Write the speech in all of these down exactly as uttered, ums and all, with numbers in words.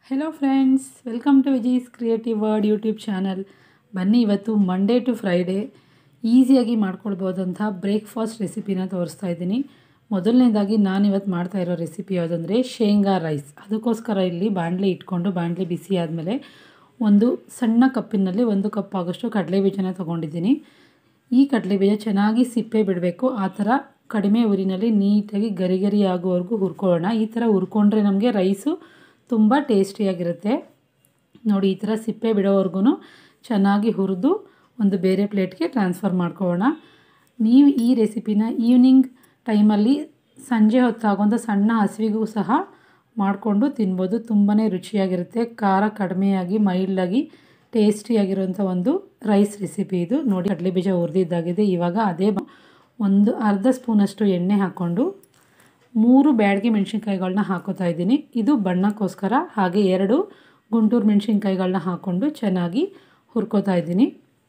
Hello friends, welcome to Viji's creative world YouTube channel. ಬನ್ನಿ, ಇವತ್ತು Monday to Friday ಈಸಿಯಾಗಿ ಮಾಡ್ಕೊಳ್ಬೋದಂಥ breakfast ರೆಸಿಪಿನ ತೋರಿಸ್ತಾ ಇದ್ದೀನಿ. ಮೊದಲನೇದಾಗಿ ನಾನಿವತ್ತು ಮಾಡ್ತಾ ಇರೋ ರೆಸಿಪಿ ಯಾವುದಂದರೆ ಶೇಂಗಾ ರೈಸ್. ಅದಕ್ಕೋಸ್ಕರ ಇಲ್ಲಿ ಬಾಣಲಿ ಇಟ್ಕೊಂಡು ಬಾಣಲಿ ಬಿಸಿ ಆದಮೇಲೆ ಒಂದು ಸಣ್ಣ ಕಪ್ಪಿನಲ್ಲಿ ಒಂದು ಕಪ್ ಆಗೋಷ್ಟು ಕಡಲೆ ಬೀಜನ ತೊಗೊಂಡಿದ್ದೀನಿ. ಈ ಕಡಲೆ ಬೀಜ ಚೆನ್ನಾಗಿ ಸಿಪ್ಪೆ ಬಿಡಬೇಕು. ಆ ಥರ ಕಡಿಮೆ ಉರಿನಲ್ಲಿ ನೀಟಾಗಿ ಗರಿ ಗರಿ ಆಗೋವರೆಗೂ ಹುರ್ಕೊಳ್ಳೋಣ. ಈ ಥರ ಹುರ್ಕೊಂಡ್ರೆ ನಮಗೆ ರೈಸು ತುಂಬ ಟೇಸ್ಟಿಯಾಗಿರುತ್ತೆ. ನೋಡಿ, ಈ ಥರ ಸಿಪ್ಪೆ ಬಿಡೋವರೆಗೂ ಚೆನ್ನಾಗಿ ಹುರಿದು ಒಂದು ಬೇರೆ ಪ್ಲೇಟ್ಗೆ ಟ್ರಾನ್ಸ್ಫರ್ ಮಾಡ್ಕೊಳ್ಳೋಣ. ನೀವು ಈ ರೆಸಿಪಿನ ಈವ್ನಿಂಗ್ ಟೈಮಲ್ಲಿ ಸಂಜೆ ಹೊತ್ತಾಗುವಂಥ ಸಣ್ಣ ಹಸಿವಿಗೂ ಸಹ ಮಾಡಿಕೊಂಡು ತಿನ್ಬೋದು. ತುಂಬಾ ರುಚಿಯಾಗಿರುತ್ತೆ. ಖಾರ ಕಡಿಮೆಯಾಗಿ ಮೈಲ್ಡಾಗಿ ಟೇಸ್ಟಿಯಾಗಿರುವಂಥ ಒಂದು ರೈಸ್ ರೆಸಿಪಿ ಇದು. ನೋಡಿ, ಕಡಲೆ ಬೀಜ ಹುರಿದಿದ್ದಾಗಿದೆ. ಇವಾಗ ಅದೇ ಒಂದು ಅರ್ಧ ಸ್ಪೂನಷ್ಟು ಎಣ್ಣೆ ಹಾಕ್ಕೊಂಡು ಮೂರು ಬ್ಯಾಡಗಿ ಮೆಣಸಿನ್ಕಾಯಿಗಳನ್ನ ಹಾಕೋತಾ ಇದ್ದೀನಿ. ಇದು ಬಣ್ಣಕ್ಕೋಸ್ಕರ. ಹಾಗೆ ಎರಡು ಗುಂಟೂರು ಮೆಣಸಿನ್ಕಾಯಿಗಳನ್ನ ಹಾಕ್ಕೊಂಡು ಚೆನ್ನಾಗಿ ಹುರ್ಕೋತಾ ಇದ್ದೀನಿ.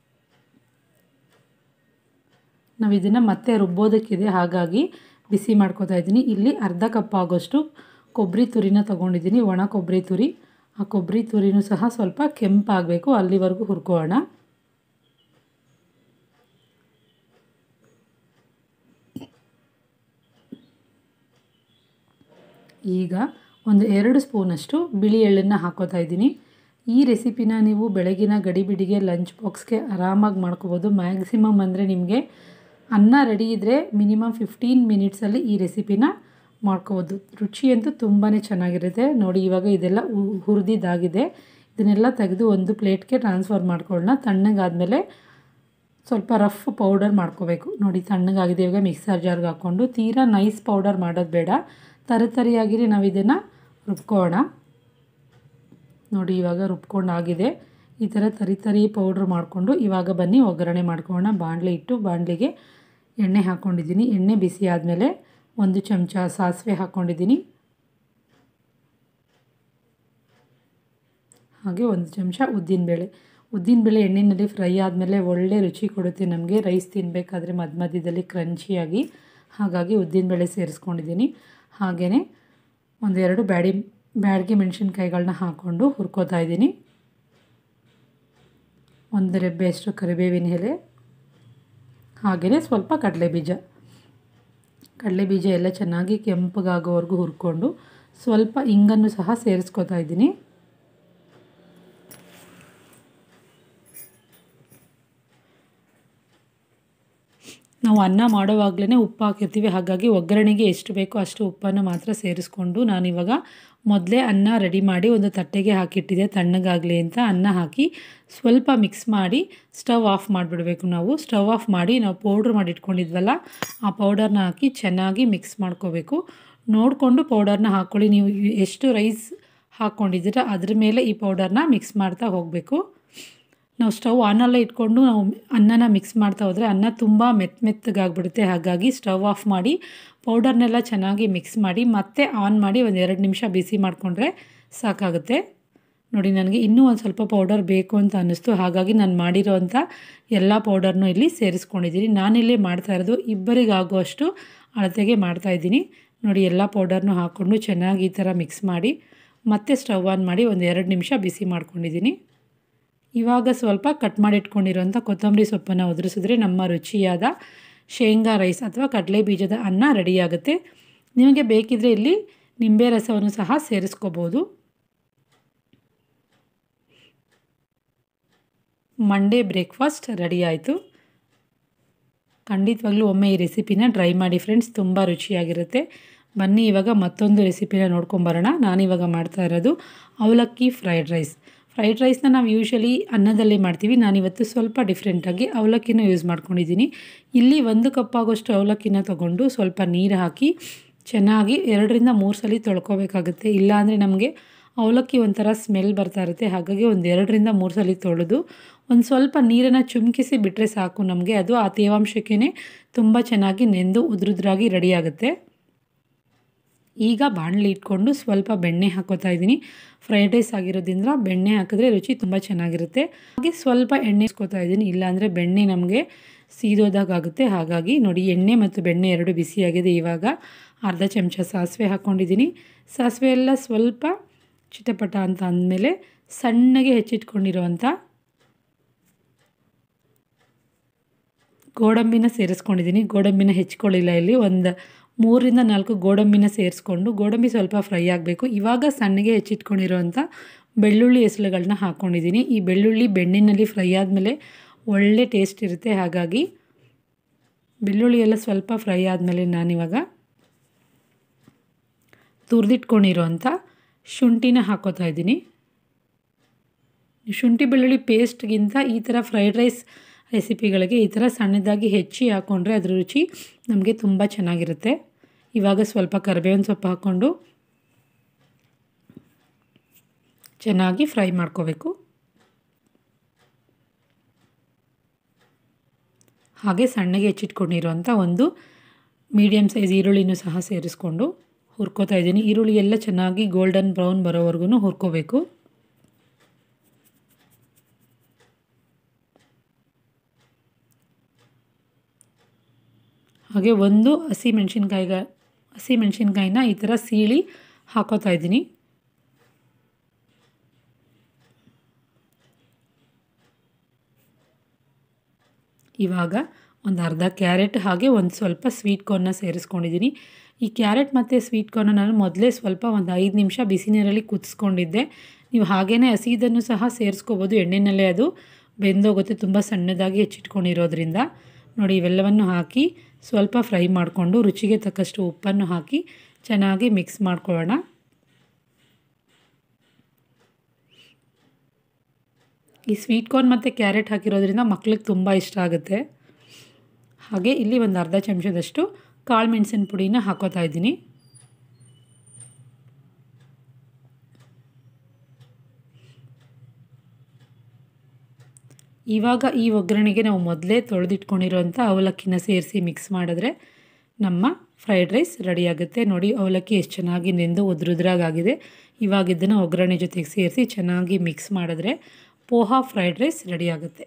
ನಾವು ಇದನ್ನು ಮತ್ತೆ ರುಬ್ಬೋದಕ್ಕಿದೆ, ಹಾಗಾಗಿ ಬಿಸಿ ಮಾಡ್ಕೋತಾ ಇದ್ದೀನಿ. ಇಲ್ಲಿ ಅರ್ಧ ಕಪ್ ಆಗೋಷ್ಟು ಕೊಬ್ಬರಿ ತುರಿನ ತೊಗೊಂಡಿದ್ದೀನಿ, ಒಣ ಕೊಬ್ಬರಿ ತುರಿ. ಆ ಕೊಬ್ಬರಿ ತುರಿನೂ ಸಹ ಸ್ವಲ್ಪ ಕೆಂಪಾಗಬೇಕು, ಅಲ್ಲಿವರೆಗೂ ಹುರ್ಕೊಳ್ಳೋಣ. ಈಗ ಒಂದು ಎರಡು ಸ್ಪೂನಷ್ಟು ಬಿಳಿ ಎಳ್ಳನ್ನು ಹಾಕೋತಾ ಇದ್ದೀನಿ. ಈ ರೆಸಿಪಿನ ನೀವು ಬೆಳಗಿನ ಗಡಿಬಿಡಿಗೆ ಲಂಚ್ ಬಾಕ್ಸ್ಗೆ ಆರಾಮಾಗಿ ಮಾಡ್ಕೋಬೋದು. ಮ್ಯಾಕ್ಸಿಮಮ್ ಅಂದರೆ ನಿಮಗೆ ಅನ್ನ ರೆಡಿ ಇದ್ದರೆ ಮಿನಿಮಮ್ ಫಿಫ್ಟೀನ್ ಮಿನಿಟ್ಸಲ್ಲಿ ಈ ರೆಸಿಪಿನ ಮಾಡ್ಕೋಬೋದು. ರುಚಿ ಅಂತೂ ತುಂಬಾ ಚೆನ್ನಾಗಿರುತ್ತೆ. ನೋಡಿ, ಇವಾಗ ಇದೆಲ್ಲ ಹುರಿದಿದ್ದಾಗಿದೆ. ಇದನ್ನೆಲ್ಲ ತೆಗೆದು ಒಂದು ಪ್ಲೇಟ್ಗೆ ಟ್ರಾನ್ಸ್ಫರ್ ಮಾಡ್ಕೊಳ್ಳೋಣ. ತಣ್ಣಗಾದಮೇಲೆ ಸ್ವಲ್ಪ ರಫ್ ಪೌಡರ್ ಮಾಡ್ಕೋಬೇಕು. ನೋಡಿ, ತಣ್ಣಗಾಗಿದೆ. ಇವಾಗ ಮಿಕ್ಸರ್ ಜಾರ್ಗೆ ಹಾಕ್ಕೊಂಡು ತೀರಾ ನೈಸ್ ಪೌಡರ್ ಮಾಡೋದು ಬೇಡ, ತರಿತರಿಯಾಗಿರಿ ನಾವು ಇದನ್ನು ರುಬ್ಕೊಳ್ಳೋಣ. ನೋಡಿ, ಇವಾಗ ರುಬ್ಕೊಂಡಾಗಿದೆ. ಈ ಥರ ತರಿತರಿ ಪೌಡ್ರ್ ಮಾಡಿಕೊಂಡು ಇವಾಗ ಬನ್ನಿ ಒಗ್ಗರಣೆ ಮಾಡ್ಕೊಳ್ಳೋಣ. ಬಾಣಲೆ ಇಟ್ಟು ಬಾಣಲಿಗೆ ಎಣ್ಣೆ ಹಾಕ್ಕೊಂಡಿದ್ದೀನಿ. ಎಣ್ಣೆ ಬಿಸಿ ಆದಮೇಲೆ ಒಂದು ಚಮಚ ಸಾಸಿವೆ ಹಾಕ್ಕೊಂಡಿದ್ದೀನಿ. ಹಾಗೆ ಒಂದು ಚಮಚ ಉದ್ದಿನಬೇಳೆ. ಉದ್ದಿನಬೇಳೆ ಎಣ್ಣೆಯಲ್ಲಿ ಫ್ರೈ ಆದಮೇಲೆ ಒಳ್ಳೆ ರುಚಿ ಕೊಡುತ್ತೆ ನಮಗೆ ರೈಸ್ ತಿನ್ನಬೇಕಾದ್ರೆ ಮಧ್ಯ ಮಧ್ಯದಲ್ಲಿ ಕ್ರಂಚಿಯಾಗಿ. ಹಾಗಾಗಿ ಉದ್ದಿನಬೇಳೆ ಸೇರಿಸ್ಕೊಂಡಿದ್ದೀನಿ. ಹಾಗೆಯೇ ಒಂದೆರಡು ಬ್ಯಾಡಿ ಬ್ಯಾಡಗಿ ಮೆಣಸಿನ್ಕಾಯಿಗಳನ್ನ ಹಾಕ್ಕೊಂಡು ಹುರ್ಕೋತಾ ಇದ್ದೀನಿ. ಒಂದು ರೆಬ್ಬೆಯಷ್ಟು ಕರಿಬೇವಿನ ಎಲೆ, ಹಾಗೆಯೇ ಸ್ವಲ್ಪ ಕಡಲೆಬೀಜ. ಕಡಲೆಬೀಜ ಎಲ್ಲ ಚೆನ್ನಾಗಿ ಕೆಂಪಗಾಗೋವರೆಗೂ ಹುರ್ಕೊಂಡು ಸ್ವಲ್ಪ ಇಂಗನ್ನು ಸಹ ಸೇರಿಸ್ಕೋತಾ ಇದ್ದೀನಿ. ನಾವು ಅನ್ನ ಮಾಡೋವಾಗಲೇ ಉಪ್ಪು ಹಾಕಿರ್ತೀವಿ, ಹಾಗಾಗಿ ಒಗ್ಗರಣೆಗೆ ಎಷ್ಟು ಬೇಕೋ ಅಷ್ಟು ಉಪ್ಪನ್ನು ಮಾತ್ರ ಸೇರಿಸ್ಕೊಂಡು ನಾನಿವಾಗ ಮೊದಲೇ ಅನ್ನ ರೆಡಿ ಮಾಡಿ ಒಂದು ತಟ್ಟೆಗೆ ಹಾಕಿಟ್ಟಿದ್ದೆ ತಣ್ಣಗಾಗಲಿ ಅಂತ. ಅನ್ನ ಹಾಕಿ ಸ್ವಲ್ಪ ಮಿಕ್ಸ್ ಮಾಡಿ ಸ್ಟವ್ ಆಫ್ ಮಾಡಿಬಿಡಬೇಕು. ನಾವು ಸ್ಟವ್ ಆಫ್ ಮಾಡಿ ನಾವು ಪೌಡ್ರ್ ಮಾಡಿ ಇಟ್ಕೊಂಡಿದ್ವಲ್ಲ, ಆ ಪೌಡರ್ನ ಹಾಕಿ ಚೆನ್ನಾಗಿ ಮಿಕ್ಸ್ ಮಾಡ್ಕೋಬೇಕು. ನೋಡಿಕೊಂಡು ಪೌಡರ್ನ ಹಾಕ್ಕೊಳ್ಳಿ. ನೀವು ಎಷ್ಟು ರೈಸ್ ಹಾಕ್ಕೊಂಡಿದ್ದೀರ ಅದ್ರ ಮೇಲೆ ಈ ಪೌಡರ್ನ ಮಿಕ್ಸ್ ಮಾಡ್ತಾ ಹೋಗಬೇಕು. ನಾವು ಸ್ಟವ್ ಆನಲ್ಲೇ ಇಟ್ಕೊಂಡು ನಾವು ಅನ್ನನ ಮಿಕ್ಸ್ ಮಾಡ್ತಾ ಹೋದರೆ ಅನ್ನ ತುಂಬ ಮೆತ್ತ ಮೆತ್ತಗಾಗ್ಬಿಡುತ್ತೆ. ಹಾಗಾಗಿ ಸ್ಟವ್ ಆಫ್ ಮಾಡಿ ಪೌಡರ್ನೆಲ್ಲ ಚೆನ್ನಾಗಿ ಮಿಕ್ಸ್ ಮಾಡಿ ಮತ್ತೆ ಆನ್ ಮಾಡಿ ಒಂದು ಎರಡು ನಿಮಿಷ ಬಿಸಿ ಮಾಡಿಕೊಂಡ್ರೆ ಸಾಕಾಗುತ್ತೆ. ನೋಡಿ, ನನಗೆ ಇನ್ನೂ ಒಂದು ಸ್ವಲ್ಪ ಪೌಡರ್ ಬೇಕು ಅಂತ ಅನ್ನಿಸ್ತು, ಹಾಗಾಗಿ ನಾನು ಮಾಡಿರೋವಂಥ ಎಲ್ಲ ಪೌಡರ್ನೂ ಇಲ್ಲಿ ಸೇರಿಸ್ಕೊಂಡಿದ್ದೀನಿ. ನಾನಿಲ್ಲಿ ಮಾಡ್ತಾ ಇರೋದು ಇಬ್ಬರಿಗಾಗುವಷ್ಟು ಅಳತೆಗೆ ಮಾಡ್ತಾಯಿದ್ದೀನಿ. ನೋಡಿ, ಎಲ್ಲ ಪೌಡರ್ನೂ ಹಾಕ್ಕೊಂಡು ಚೆನ್ನಾಗಿ ಈ ಥರ ಮಿಕ್ಸ್ ಮಾಡಿ ಮತ್ತೆ ಸ್ಟವ್ ಆನ್ ಮಾಡಿ ಒಂದು ಎರಡು ನಿಮಿಷ ಬಿಸಿ ಮಾಡ್ಕೊಂಡಿದ್ದೀನಿ. ಇವಾಗ ಸ್ವಲ್ಪ ಕಟ್ ಮಾಡಿ ಇಟ್ಕೊಂಡಿರೋಂಥ ಕೊತ್ತಂಬರಿ ಸೊಪ್ಪನ್ನು ಉದುರಿಸಿದ್ರೆ ನಮ್ಮ ರುಚಿಯಾದ ಶೇಂಗಾ ರೈಸ್ ಅಥವಾ ಕಡಲೆ ಬೀಜದ ಅನ್ನ ರೆಡಿಯಾಗುತ್ತೆ. ನಿಮಗೆ ಬೇಕಿದ್ದರೆ ಇಲ್ಲಿ ನಿಂಬೆ ರಸವನ್ನು ಸಹ ಸೇರಿಸ್ಕೋಬೋದು. ಮಂಡೇ ಬ್ರೇಕ್ಫಾಸ್ಟ್ ರೆಡಿ ಆಯಿತು. ಖಂಡಿತವಾಗ್ಲೂ ಒಮ್ಮೆ ಈ ರೆಸಿಪಿನ ಟ್ರೈ ಮಾಡಿ ಫ್ರೆಂಡ್ಸ್, ತುಂಬ ರುಚಿಯಾಗಿರುತ್ತೆ. ಬನ್ನಿ ಇವಾಗ ಮತ್ತೊಂದು ರೆಸಿಪಿನ ನೋಡ್ಕೊಂಬರೋಣ. ನಾನಿವಾಗ ಮಾಡ್ತಾ ಇರೋದು ಅವಲಕ್ಕಿ ಫ್ರೈಡ್ ರೈಸ್. ಫ್ರೈಡ್ ರೈಸ್ನ ನಾವು ಯೂಶ್ವಲಿ ಅನ್ನದಲ್ಲೇ ಮಾಡ್ತೀವಿ. ನಾನಿವತ್ತು ಸ್ವಲ್ಪ ಡಿಫ್ರೆಂಟಾಗಿ ಅವಲಕ್ಕಿನ ಯೂಸ್ ಮಾಡ್ಕೊಂಡಿದ್ದೀನಿ. ಇಲ್ಲಿ ಒಂದು ಕಪ್ ಆಗೋಷ್ಟು ಅವಲಕ್ಕಿನ ತೊಗೊಂಡು ಸ್ವಲ್ಪ ನೀರು ಹಾಕಿ ಚೆನ್ನಾಗಿ ಎರಡರಿಂದ ಮೂರು ಸಲ ತೊಳ್ಕೊಬೇಕಾಗುತ್ತೆ. ಇಲ್ಲಾಂದರೆ ನಮಗೆ ಅವಲಕ್ಕಿ ಒಂಥರ ಸ್ಮೆಲ್ ಬರ್ತಾ ಇರುತ್ತೆ. ಹಾಗಾಗಿ ಒಂದು ಎರಡರಿಂದ ಮೂರು ಸಲ ತೊಳೆದು ಒಂದು ಸ್ವಲ್ಪ ನೀರನ್ನು ಚುಮ್ಕಿಸಿ ಬಿಟ್ಟರೆ ಸಾಕು ನಮಗೆ. ಅದು ಆ ತೇವಾಂಶಕ್ಕೇ ತುಂಬ ಚೆನ್ನಾಗಿ ನೆಂದು ಉದ್ರುದ್ರಾಗಿ ರೆಡಿಯಾಗುತ್ತೆ. ಈಗ ಬಾಣಲಿ ಇಟ್ಕೊಂಡು ಸ್ವಲ್ಪ ಬೆಣ್ಣೆ ಹಾಕೋತಾ ಇದ್ದೀನಿ. ಫ್ರೈಡ್ ರೈಸ್ ಆಗಿರೋದ್ರಿಂದ ಬೆಣ್ಣೆ ಹಾಕಿದ್ರೆ ರುಚಿ ತುಂಬ ಚೆನ್ನಾಗಿರುತ್ತೆ. ಹಾಗೆ ಸ್ವಲ್ಪ ಎಣ್ಣೆ ಹಾಕೋತಾ ಇದ್ದೀನಿ, ಇಲ್ಲಾಂದರೆ ಬೆಣ್ಣೆ ನಮಗೆ ಸೀದೋದಾಗುತ್ತೆ. ಹಾಗಾಗಿ ನೋಡಿ, ಎಣ್ಣೆ ಮತ್ತು ಬೆಣ್ಣೆ ಎರಡು ಬಿಸಿಯಾಗಿದೆ. ಇವಾಗ ಅರ್ಧ ಚಮಚ ಸಾಸಿವೆ ಹಾಕ್ಕೊಂಡಿದ್ದೀನಿ. ಸಾಸಿವೆ ಎಲ್ಲ ಸ್ವಲ್ಪ ಚಿಟಪಟ ಅಂತ ಅಂದಮೇಲೆ ಸಣ್ಣಗೆ ಹೆಚ್ಚಿಟ್ಕೊಂಡಿರೋವಂಥ ಗೋಡಂಬಿನ ಸೇರಿಸ್ಕೊಂಡಿದ್ದೀನಿ. ಗೋಡಂಬಿನ ಹೆಚ್ಕೊಳ್ಳಿಲ್ಲ ಇಲ್ಲಿ. ಒಂದು ಮೂರರಿಂದ ನಾಲ್ಕು ಗೋಡಂಬಿನ ಸೇರಿಸ್ಕೊಂಡು ಗೋಡಂಬಿ ಸ್ವಲ್ಪ ಫ್ರೈ ಆಗಬೇಕು. ಇವಾಗ ಸಣ್ಣಗೆ ಹೆಚ್ಚಿಟ್ಕೊಂಡಿರೋವಂಥ ಬೆಳ್ಳುಳ್ಳಿ ಹೆಸರುಗಳನ್ನ ಹಾಕ್ಕೊಂಡಿದ್ದೀನಿ. ಈ ಬೆಳ್ಳುಳ್ಳಿ ಬೆಣ್ಣೆಯಲ್ಲಿ ಫ್ರೈ ಆದಮೇಲೆ ಒಳ್ಳೆ ಟೇಸ್ಟ್ ಇರುತ್ತೆ. ಹಾಗಾಗಿ ಬೆಳ್ಳುಳ್ಳಿ ಎಲ್ಲ ಸ್ವಲ್ಪ ಫ್ರೈ ಆದಮೇಲೆ ನಾನಿವಾಗ ತುರಿದಿಟ್ಕೊಂಡಿರೋವಂಥ ಶುಂಠಿನ ಹಾಕೋತಾ ಇದ್ದೀನಿ. ಶುಂಠಿ ಬೆಳ್ಳುಳ್ಳಿ ಪೇಸ್ಟ್ಗಿಂತ ಈ ಥರ ಫ್ರೈಡ್ ರೈಸ್ ರೆಸಿಪಿಗಳಿಗೆ ಈ ಥರ ಸಣ್ಣದಾಗಿ ಹೆಚ್ಚಿ ಹಾಕ್ಕೊಂಡ್ರೆ ಅದ್ರ ರುಚಿ ನಮಗೆ ತುಂಬ ಚೆನ್ನಾಗಿರುತ್ತೆ. ಇವಾಗ ಸ್ವಲ್ಪ ಕರಿಬೇವಿನ ಸೊಪ್ಪು ಹಾಕ್ಕೊಂಡು ಚೆನ್ನಾಗಿ ಫ್ರೈ ಮಾಡ್ಕೋಬೇಕು. ಹಾಗೆ ಸಣ್ಣಗೆ ಹೆಚ್ಚಿಟ್ಕೊಂಡಿರೋಂಥ ಒಂದು ಮೀಡಿಯಮ್ ಸೈಜ್ ಈರುಳ್ಳಿನೂ ಸಹ ಸೇರಿಸ್ಕೊಂಡು ಹುರ್ಕೋತಾ ಇದ್ದೀನಿ. ಈರುಳ್ಳಿ ಎಲ್ಲ ಚೆನ್ನಾಗಿ ಗೋಲ್ಡನ್ ಬ್ರೌನ್ ಬರೋವರೆಗೂ ಹುರ್ಕೋಬೇಕು. ಹಾಗೆ ಒಂದು ಹಸಿ ಮೆಣಸಿನ್ಕಾಯಿಗ ಹಸಿ ಮೆಣಸಿನ್ಕಾಯಿನ ಈ ಥರ ಸೀಳಿ ಹಾಕೋತಾ ಇದ್ದೀನಿ. ಇವಾಗ ಒಂದು ಅರ್ಧ ಕ್ಯಾರೆಟ್ ಹಾಗೆ ಒಂದು ಸ್ವಲ್ಪ ಸ್ವೀಟ್ ಕಾರ್ನ್ನ ಸೇರಿಸ್ಕೊಂಡಿದ್ದೀನಿ. ಈ ಕ್ಯಾರೆಟ್ ಮತ್ತು ಸ್ವೀಟ್ ಕಾರ್ನ ನಾನು ಮೊದಲೇ ಸ್ವಲ್ಪ ಒಂದು ಐದು ನಿಮಿಷ ಬಿಸಿ ನೀರಲ್ಲಿ ಕುದಿಸ್ಕೊಂಡಿದ್ದೆ. ನೀವು ಹಾಗೇ ಹಸಿದನ್ನು ಸಹ ಸೇರಿಸ್ಕೋಬೋದು. ಎಣ್ಣೆನಲ್ಲೇ ಅದು ಬೆಂದೋಗುತ್ತೆ ತುಂಬ ಸಣ್ಣದಾಗಿ ಹೆಚ್ಚಿಟ್ಕೊಂಡಿರೋದ್ರಿಂದ. ನೋಡಿ, ಇವೆಲ್ಲವನ್ನು ಹಾಕಿ ಸ್ವಲ್ಪ ಫ್ರೈ ಮಾಡಿಕೊಂಡು ರುಚಿಗೆ ತಕ್ಕಷ್ಟು ಉಪ್ಪನ್ನು ಹಾಕಿ ಚೆನ್ನಾಗಿ ಮಿಕ್ಸ್ ಮಾಡ್ಕೊಳ್ಳೋಣ. ಈ ಸ್ವೀಟ್ ಕಾರ್ನ್ ಮತ್ತು ಕ್ಯಾರೆಟ್ ಹಾಕಿರೋದ್ರಿಂದ ಮಕ್ಳಿಗೆ ತುಂಬ ಇಷ್ಟ ಆಗುತ್ತೆ. ಹಾಗೆ ಇಲ್ಲಿ ಒಂದು ಅರ್ಧ ಚಮಚದಷ್ಟು ಕಾಳು ಮೆಣಸಿನ ಪುಡಿನ ಹಾಕೋತಾ ಇದ್ದೀನಿ. ಇವಾಗ ಈ ಒಗ್ಗರಣೆಗೆ ನಾವು ಮೊದಲೇ ತೊಳೆದಿಟ್ಕೊಂಡಿರೋಂಥ ಅವಲಕ್ಕಿನ ಸೇರಿಸಿ ಮಿಕ್ಸ್ ಮಾಡಿದ್ರೆ ನಮ್ಮ ಫ್ರೈಡ್ ರೈಸ್ ರೆಡಿಯಾಗುತ್ತೆ. ನೋಡಿ, ಅವಲಕ್ಕಿ ಎಷ್ಟು ಚೆನ್ನಾಗಿ ನೆಂದು ಉದ್ರುದ್ರಾಗಿದೆ. ಇವಾಗ ಇದನ್ನು ಒಗ್ಗರಣೆ ಜೊತೆಗೆ ಸೇರಿಸಿ ಚೆನ್ನಾಗಿ ಮಿಕ್ಸ್ ಮಾಡಿದ್ರೆ ಪೋಹಾ ಫ್ರೈಡ್ ರೈಸ್ ರೆಡಿಯಾಗುತ್ತೆ.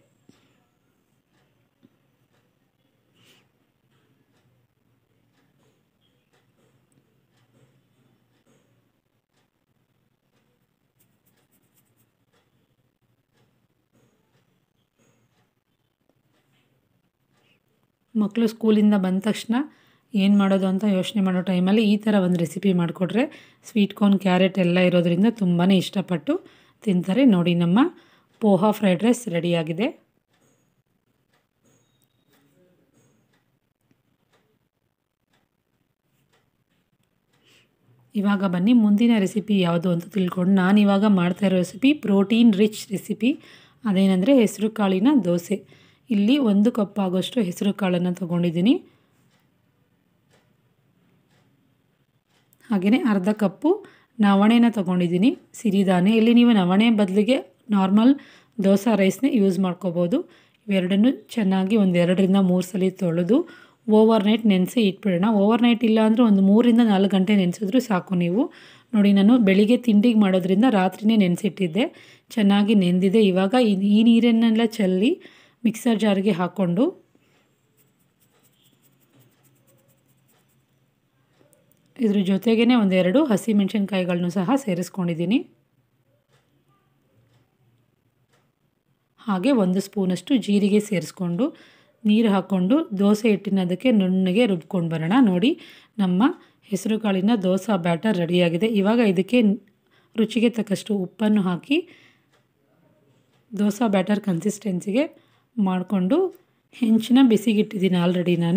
ಮಕ್ಕಳು ಸ್ಕೂಲಿಂದ ಬಂದ ತಕ್ಷಣ ಏನು ಮಾಡೋದು ಅಂತ ಯೋಚನೆ ಮಾಡೋ ಟೈಮಲ್ಲಿ ಈ ಥರ ಒಂದು ರೆಸಿಪಿ ಮಾಡಿಕೊಟ್ರೆ ಸ್ವೀಟ್ ಕಾರ್ನ್ ಕ್ಯಾರೆಟ್ ಎಲ್ಲ ಇರೋದ್ರಿಂದ ತುಂಬಾ ಇಷ್ಟಪಟ್ಟು ತಿಂತಾರೆ. ನೋಡಿ, ನಮ್ಮ ಪೋಹಾ ಫ್ರೈಡ್ ರೈಸ್ ರೆಡಿಯಾಗಿದೆ. ಇವಾಗ ಬನ್ನಿ ಮುಂದಿನ ರೆಸಿಪಿ ಯಾವುದು ಅಂತ ತಿಳ್ಕೊಂಡು, ನಾನಿವಾಗ ಮಾಡ್ತಾ ಇರೋ ರೆಸಿಪಿ ಪ್ರೋಟೀನ್ ರಿಚ್ ರೆಸಿಪಿ. ಅದೇನೆಂದರೆ ಹೆಸರು ಕಾಳಿನ ದೋಸೆ. ಇಲ್ಲಿ ಒಂದು ಕಪ್ ಆಗೋಷ್ಟು ಹೆಸರು ಕಾಳನ್ನು ತೊಗೊಂಡಿದ್ದೀನಿ. ಹಾಗೆಯೇ ಅರ್ಧ ಕಪ್ಪು ನವಣೆನ ತೊಗೊಂಡಿದ್ದೀನಿ, ಸಿರಿಧಾನ್ಯ. ಇಲ್ಲಿ ನೀವು ನವಣೆ ಬದಲಿಗೆ ನಾರ್ಮಲ್ ದೋಸೆ ರೈಸ್ನೇ ಯೂಸ್ ಮಾಡ್ಕೋಬೋದು. ಇವೆರಡನ್ನು ಚೆನ್ನಾಗಿ ಒಂದು ಎರಡರಿಂದ ಮೂರು ಸಲ ತೊಳೆದು ಓವರ್ ನೈಟ್ ನೆನೆಸಿ ಇಟ್ಬಿಡೋಣ. ಓವರ್ ನೈಟ್ ಇಲ್ಲ ಅಂದರೆ ಒಂದು ಮೂರರಿಂದ ನಾಲ್ಕು ಗಂಟೆ ನೆನೆಸಿದ್ರೂ ಸಾಕು ನೀವು. ನೋಡಿ, ನಾನು ಬೆಳಿಗ್ಗೆ ತಿಂಡಿಗೆ ಮಾಡೋದ್ರಿಂದ ರಾತ್ರಿನೇ ನೆನೆಸಿಟ್ಟಿದ್ದೆ, ಚೆನ್ನಾಗಿ ನೆಂದಿದೆ. ಇವಾಗ ಈ ನೀರನ್ನೆಲ್ಲ ಚೆಲ್ಲಿ ಮಿಕ್ಸರ್ ಜಾರ್ಗೆ ಹಾಕ್ಕೊಂಡು ಇದ್ರ ಜೊತೆಗೇ ಒಂದೆರಡು ಹಸಿಮೆಣಸಿನ್ಕಾಯಿಗಳನ್ನೂ ಸಹ ಸೇರಿಸ್ಕೊಂಡಿದ್ದೀನಿ. ಹಾಗೆ ಒಂದು ಸ್ಪೂನಷ್ಟು ಜೀರಿಗೆ ಸೇರಿಸ್ಕೊಂಡು ನೀರು ಹಾಕ್ಕೊಂಡು ದೋಸೆ ಹಿಟ್ಟಿನ ಅದಕ್ಕೆ ನುಣ್ಣಗೆ ರುಬ್ಕೊಂಡು ಬರೋಣ. ನೋಡಿ, ನಮ್ಮ ಹೆಸರು ಕಾಳಿನ ದೋಸೆ ಬ್ಯಾಟರ್ ರೆಡಿಯಾಗಿದೆ. ಇವಾಗ ಇದಕ್ಕೆ ರುಚಿಗೆ ತಕ್ಕಷ್ಟು ಉಪ್ಪನ್ನು ಹಾಕಿ ದೋಸೆ ಬ್ಯಾಟರ್ ಕನ್ಸಿಸ್ಟೆನ್ಸಿಗೆ ಮಾಡಿಕೊಂಡು ಹೆಂಚನ್ನ ಬಿಸಿಗಿಟ್ಟಿದ್ದೀನಿ ಆಲ್ರೆಡಿ ನಾನು.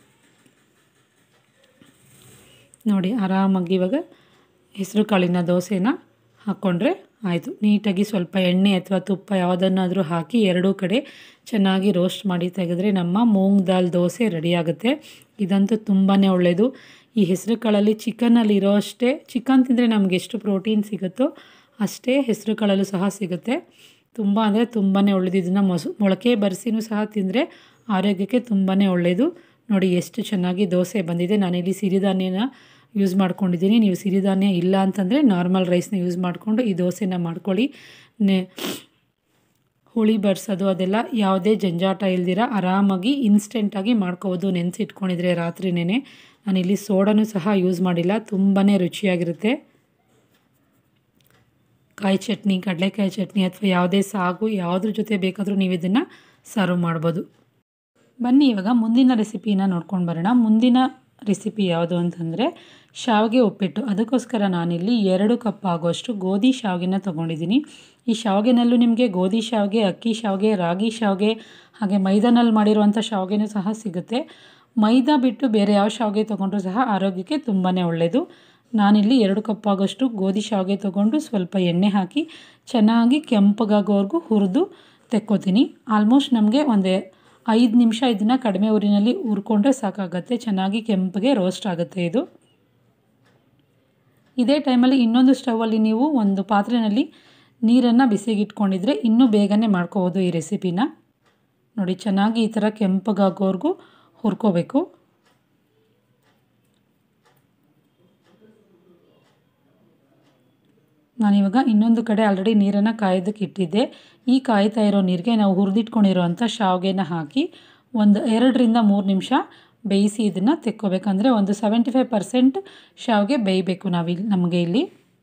ನೋಡಿ, ಆರಾಮಾಗಿ ಇವಾಗ ಹೆಸರು ಕಾಳಿನ ದೋಸೆನ ಹಾಕ್ಕೊಂಡ್ರೆ ಆಯಿತು. ನೀಟಾಗಿ ಸ್ವಲ್ಪ ಎಣ್ಣೆ ಅಥವಾ ತುಪ್ಪ ಯಾವುದನ್ನಾದರೂ ಹಾಕಿ ಎರಡೂ ಕಡೆ ಚೆನ್ನಾಗಿ ರೋಸ್ಟ್ ಮಾಡಿ ತೆಗೆದ್ರೆ ನಮ್ಮ ಮೂಂಗ್ ದಾಲ್ ದೋಸೆ ರೆಡಿಯಾಗುತ್ತೆ. ಇದಂತೂ ತುಂಬಾ ಒಳ್ಳೆಯದು. ಈ ಹೆಸರು ಕಾಳಲ್ಲಿ ಚಿಕನಲ್ಲಿ ಇರೋ ಅಷ್ಟೇ, ಚಿಕನ್ ತಿಂದರೆ ನಮಗೆ ಎಷ್ಟು ಪ್ರೋಟೀನ್ ಸಿಗುತ್ತೋ ಅಷ್ಟೇ ಹೆಸರು ಕಾಳಲ್ಲೂ ಸಹ ಸಿಗುತ್ತೆ. ತುಂಬ ಅಂದರೆ ತುಂಬಾ ಒಳ್ಳೆಯದು. ಇದನ್ನು ಮೊಸ ಮೊಳಕೆ ಬರಿಸಿನೂ ಸಹ ತಿಂದರೆ ಆರೋಗ್ಯಕ್ಕೆ ತುಂಬಾ ಒಳ್ಳೆಯದು. ನೋಡಿ, ಎಷ್ಟು ಚೆನ್ನಾಗಿ ದೋಸೆ ಬಂದಿದೆ. ನಾನಿಲ್ಲಿ ಸಿರಿಧಾನ್ಯನ ಯೂಸ್ ಮಾಡ್ಕೊಂಡಿದ್ದೀನಿ. ನೀವು ಸಿರಿಧಾನ್ಯ ಇಲ್ಲ ಅಂತಂದರೆ ನಾರ್ಮಲ್ ರೈಸ್ನ ಯೂಸ್ ಮಾಡಿಕೊಂಡು ಈ ದೋಸೆನ ಮಾಡ್ಕೊಳ್ಳಿ. ನೆ ಹುಳಿ ಬರ್ಸೋದು ಅದೆಲ್ಲ ಯಾವುದೇ ಜಂಜಾಟ ಇಲ್ದಿರ ಆರಾಮಾಗಿ ಇನ್ಸ್ಟೆಂಟಾಗಿ ಮಾಡ್ಕೋಬೋದು. ನೆನೆಸಿಟ್ಕೊಂಡಿದ್ರೆ ರಾತ್ರಿನೇ. ನಾನಿಲ್ಲಿ ಸೋಡಾನೂ ಸಹ ಯೂಸ್ ಮಾಡಿಲ್ಲ. ತುಂಬಾ ರುಚಿಯಾಗಿರುತ್ತೆ. ಕಾಯಿ ಚಟ್ನಿ, ಕಡಲೆಕಾಯಿ ಚಟ್ನಿ ಅಥವಾ ಯಾವುದೇ ಸಾಗು ಯಾವುದ್ರ ಜೊತೆ ಬೇಕಾದರೂ ನೀವು ಇದನ್ನು ಸರ್ವ್ ಮಾಡ್ಬೋದು. ಬನ್ನಿ ಇವಾಗ ಮುಂದಿನ ರೆಸಿಪಿನ ನೋಡ್ಕೊಂಡು ಬರೋಣ. ಮುಂದಿನ ರೆಸಿಪಿ ಯಾವುದು ಅಂತಂದರೆ ಶಾವಿಗೆ ಉಪ್ಪಿಟ್ಟು. ಅದಕ್ಕೋಸ್ಕರ ನಾನಿಲ್ಲಿ ಎರಡು ಕಪ್ ಆಗುವಷ್ಟು ಗೋಧಿ ಶಾವಿಗೆನ ತೊಗೊಂಡಿದ್ದೀನಿ. ಈ ಶಾವಿಗೆನಲ್ಲೂ ನಿಮಗೆ ಗೋಧಿ ಶಾವಿಗೆ, ಅಕ್ಕಿ ಶಾವಿಗೆ, ರಾಗಿ ಶಾವಿಗೆ, ಹಾಗೆ ಮೈದಾನಲ್ಲಿ ಮಾಡಿರುವಂಥ ಶಾವಿಗೆನೂ ಸಹ ಸಿಗುತ್ತೆ. ಮೈದಾ ಬಿಟ್ಟು ಬೇರೆ ಯಾವ ಶಾವಿಗೆ ತೊಗೊಂಡ್ರೂ ಸಹ ಆರೋಗ್ಯಕ್ಕೆ ತುಂಬಾ ಒಳ್ಳೆಯದು. ನಾನಿಲ್ಲಿ ಎರಡು ಕಪ್ ಆಗೋಷ್ಟು ಗೋಧಿ ಶಾವಿಗೆ ತೊಗೊಂಡು ಸ್ವಲ್ಪ ಎಣ್ಣೆ ಹಾಕಿ ಚೆನ್ನಾಗಿ ಕೆಂಪಗಾಗೋವರೆಗೂ ಹುರಿದು ತೆಕ್ಕೋತೀನಿ. ಆಲ್ಮೋಸ್ಟ್ ನಮಗೆ ಒಂದು ಐದು ನಿಮಿಷ ಇದನ್ನು ಕಡಿಮೆ ಊರಿನಲ್ಲಿ ಹುರ್ಕೊಂಡ್ರೆ ಸಾಕಾಗತ್ತೆ. ಚೆನ್ನಾಗಿ ಕೆಂಪಗೆ ರೋಸ್ಟ್ ಆಗುತ್ತೆ ಇದು. ಇದೇ ಟೈಮಲ್ಲಿ ಇನ್ನೊಂದು ಸ್ಟವಲ್ಲಿ ನೀವು ಒಂದು ಪಾತ್ರೆಯಲ್ಲಿ ನೀರನ್ನು ಬಿಸಿಗಿಟ್ಕೊಂಡಿದ್ರೆ ಇನ್ನೂ ಬೇಗನೆ ಮಾಡ್ಕೋಬೋದು ಈ ರೆಸಿಪಿನ. ನೋಡಿ, ಚೆನ್ನಾಗಿ ಈ ಥರ ಕೆಂಪಗಾಗೋವರೆಗೂ ಹುರ್ಕೋಬೇಕು. ನಾನಿವಾಗ ಇನ್ನೊಂದು ಕಡೆ ಆಲ್ರೆಡಿ ನೀರನ್ನು ಕಾಯೋದಕ್ಕೆ ಇಟ್ಟಿದ್ದೆ. ಈ ಕಾಯ್ತಾ ಇರೋ ನೀರಿಗೆ ನಾವು ಹುರಿದಿಟ್ಕೊಂಡಿರೋವಂಥ ಶಾವಿಗೆನ ಹಾಕಿ ಒಂದು ಎರಡರಿಂದ ಮೂರು ನಿಮಿಷ ಬೇಯಿಸಿ ಇದನ್ನು ತೆಕ್ಕೋಬೇಕಂದ್ರೆ ಒಂದು ಸೆವೆಂಟಿ ಫೈವ್ ಪರ್ಸೆಂಟ್ ಶಾವಿಗೆ ಬೇಯಬೇಕು ನಾವಿಲ್ಲಿ ನಮಗೆ ಇಲ್ಲಿ.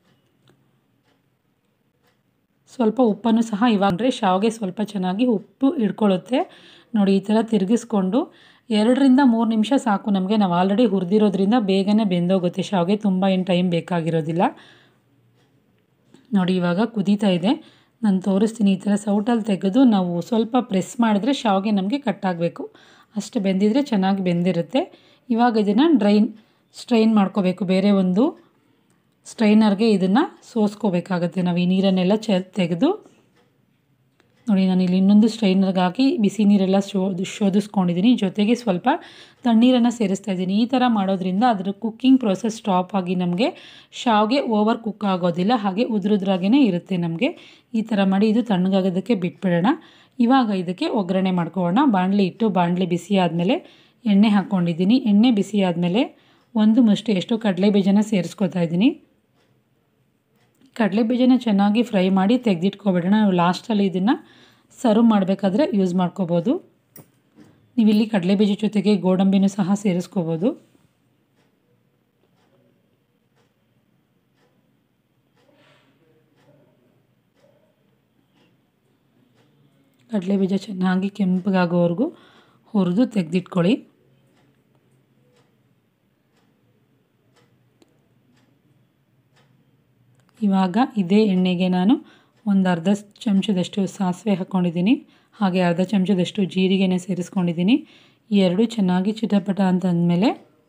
ಸ್ವಲ್ಪ ಉಪ್ಪನ್ನು ಸಹ ಇವಾಗಂದರೆ ಶಾವಿಗೆ ಸ್ವಲ್ಪ ಚೆನ್ನಾಗಿ ಉಪ್ಪು ಹಿಡ್ಕೊಳ್ಳುತ್ತೆ. ನೋಡಿ, ಈ ಥರ ತಿರುಗಿಸ್ಕೊಂಡು ಎರಡರಿಂದ ಮೂರು ನಿಮಿಷ ಸಾಕು ನಮಗೆ. ನಾವು ಆಲ್ರೆಡಿ ಹುರಿದಿರೋದ್ರಿಂದ ಬೇಗನೆ ಬೆಂದೋಗುತ್ತೆ ಶಾವಿಗೆ, ತುಂಬ ಏನು ಟೈಮ್ ಬೇಕಾಗಿರೋದಿಲ್ಲ. ನೋಡಿ, ಇವಾಗ ಕುದೀತಾ ಇದೆ. ನಾನು ತೋರಿಸ್ತೀನಿ. ಈ ಥರ ಸೌಟಲ್ಲಿ ತೆಗೆದು ನಾವು ಸ್ವಲ್ಪ ಪ್ರೆಸ್ ಮಾಡಿದ್ರೆ ಶಾವಿಗೆ ನಮಗೆ ಕಟ್ಟಾಗಬೇಕು. ಅಷ್ಟು ಬೆಂದಿದ್ರೆ ಚೆನ್ನಾಗಿ ಬೆಂದಿರುತ್ತೆ. ಇವಾಗ ಇದನ್ನು ಡ್ರೈನ್ ಸ್ಟ್ರೈನ್ ಮಾಡ್ಕೋಬೇಕು. ಬೇರೆ ಒಂದು ಸ್ಟ್ರೈನರ್ಗೆ ಇದನ್ನು ಸೋಸ್ಕೋಬೇಕಾಗತ್ತೆ ನಾವು ಈ ನೀರನ್ನೆಲ್ಲ ಚ ತೆಗೆದು. ನೋಡಿ, ನಾನು ಇಲ್ಲಿ ಇನ್ನೊಂದು ಸ್ಟ್ರೈನರ್ಗೆ ಹಾಕಿ ಬಿಸಿ ನೀರೆಲ್ಲ ಶೋಧಿ ಶೋಧಿಸ್ಕೊಂಡಿದ್ದೀನಿ. ಜೊತೆಗೆ ಸ್ವಲ್ಪ ತಣ್ಣೀರನ್ನು ಸೇರಿಸ್ತಾ ಇದ್ದೀನಿ. ಈ ಥರ ಮಾಡೋದ್ರಿಂದ ಅದರ ಕುಕ್ಕಿಂಗ್ ಪ್ರೋಸೆಸ್ ಸ್ಟಾಪ್ ಆಗಿ ನಮಗೆ ಶಾವಿಗೆ ಓವರ್ ಕುಕ್ ಆಗೋದಿಲ್ಲ, ಹಾಗೆ ಉದುರುದ್ರಾಗೇ ಇರುತ್ತೆ ನಮಗೆ. ಈ ಥರ ಮಾಡಿ ಇದು ತಣ್ಣಗಾಗೋದಕ್ಕೆ ಬಿಟ್ಬಿಡೋಣ. ಇವಾಗ ಇದಕ್ಕೆ ಒಗ್ಗರಣೆ ಮಾಡ್ಕೊಳ್ಳೋಣ. ಬಾಣಲಿ ಇಟ್ಟು ಬಾಣಲಿ ಬಿಸಿ ಆದಮೇಲೆ ಎಣ್ಣೆ ಹಾಕ್ಕೊಂಡಿದ್ದೀನಿ. ಎಣ್ಣೆ ಬಿಸಿ ಆದಮೇಲೆ ಒಂದು ಮುಷ್ಟಿ ಎಷ್ಟು ಕಡಲೆ ಬೀಜನ ಸೇರಿಸ್ಕೊತಾ ಇದ್ದೀನಿ. ಕಡಲೆ ಬೀಜನ ಚೆನ್ನಾಗಿ ಫ್ರೈ ಮಾಡಿ ತೆಗೆದಿಟ್ಕೊಬೇಡೋಣ. ನಾವು ಲಾಸ್ಟಲ್ಲಿ ಇದನ್ನು ಸರ್ವ್ ಮಾಡಬೇಕಾದ್ರೆ ಯೂಸ್ ಮಾಡ್ಕೋಬೋದು. ನೀವಿಲ್ಲಿ ಕಡಲೆ ಬೀಜ ಜೊತೆಗೆ ಗೋಡಂಬಿನೂ ಸಹ ಸೇರಿಸ್ಕೋಬೋದು. ಕಡಲೆ ಬೀಜ ಚೆನ್ನಾಗಿ ಕೆಂಪಗಾಗೋವರೆಗೂ ಹುರಿದು ತೆಗೆದಿಟ್ಕೊಳ್ಳಿ. ಇವಾಗ ಇದೇ ಎಣ್ಣೆಗೆ ನಾನು ಒಂದು ಅರ್ಧ ಚಮಚದಷ್ಟು ಸಾಸಿವೆ ಹಾಕ್ಕೊಂಡಿದ್ದೀನಿ. ಹಾಗೆ ಅರ್ಧ ಚಮಚದಷ್ಟು ಜೀರಿಗೆನ ಸೇರಿಸ್ಕೊಂಡಿದ್ದೀನಿ. ಈ ಎರಡು ಚೆನ್ನಾಗಿ ಚಿಟಪಟ ಅಂತಂದಮೇಲೆ